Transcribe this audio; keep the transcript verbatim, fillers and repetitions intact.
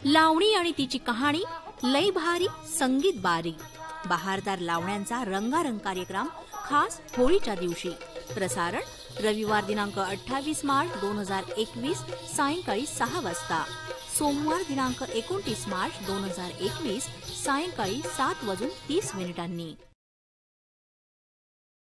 लावणी आणि तिची कहाणी, लय भारी संगीत बारी, बहारदार लावण्यांचा रंगारंग कार्यक्रम खास होळीच्या दिवशी. प्रसारण रविवार दिनांक अठ्ठावीस मार्च दोन हजार एकवीस सायंकाळी सहा वाजता. सोमवार दिनांक एकोणतीस मार्च दोन हजार एकवीस सायंकाळी सात वाजून तीस मिनिटांनी.